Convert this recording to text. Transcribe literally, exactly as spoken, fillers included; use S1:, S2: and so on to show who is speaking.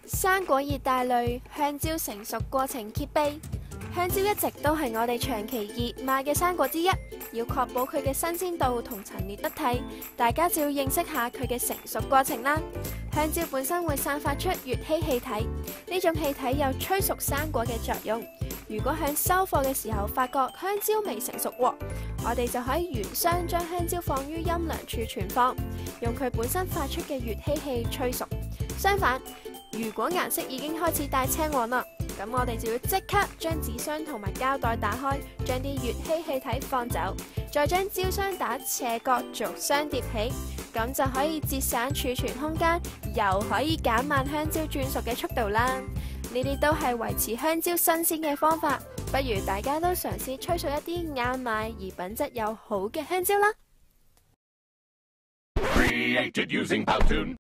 S1: 生果熱帶類，香蕉成熟過程揭秘。香蕉一直都係我哋長期熱賣嘅生果之一，要確保佢嘅新鮮度同陳列得體，大家就要認識下佢嘅成熟過程啦。香蕉本身會散發出乙烯氣體，呢種氣體有催熟生果嘅作用。如果喺收貨嘅時候發覺香蕉未成熟喎，我哋就可以原箱將香蕉放於陰涼處存放，用佢本身發出嘅乙烯氣催熟。相反，如果顏色已經開始帶青黃啦，咁我哋就要即刻將紙箱同埋膠袋打開，將啲乙烯氣體放走，再將蕉箱打斜角逐箱疊起，咁就可以節省儲存空間，又可以減慢香蕉轉熟嘅速度啦。呢啲都係維持香蕉新鮮嘅方法，不如大家都嘗試催熟一啲晏賣而品質又好嘅香蕉啦。